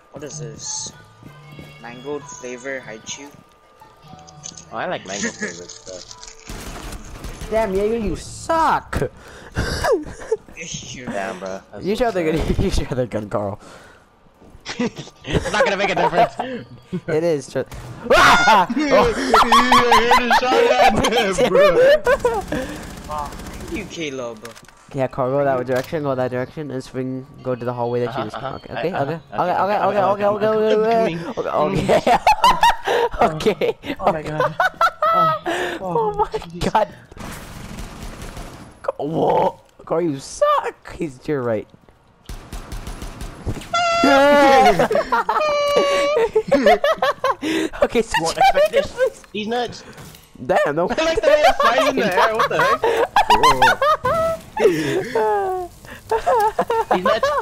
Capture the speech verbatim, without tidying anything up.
What is this? Mango flavor haichu? Oh, I like mango flavored stuff. Damn, Jaeger, you suck! Damn, bro. You should have the good. You should have the gun, Carl. It's not gonna make a difference. It is. Just... Ah! Oh, thank you, Caleb. Yeah, Carl, go that direction. Go that direction, and swing. Go to the hallway that you just. Uh-huh, Okay, okay, uh-huh, okay, uh-huh, okay, okay, okay, okay, okay, okay, okay, okay. Oh my god. Oh my god. Whoa, Carl, you suck. He's to your right. Okay, so Won't expect this. These nuts. damn, no. I like the way it's flying in the air. What the heck? These nuts.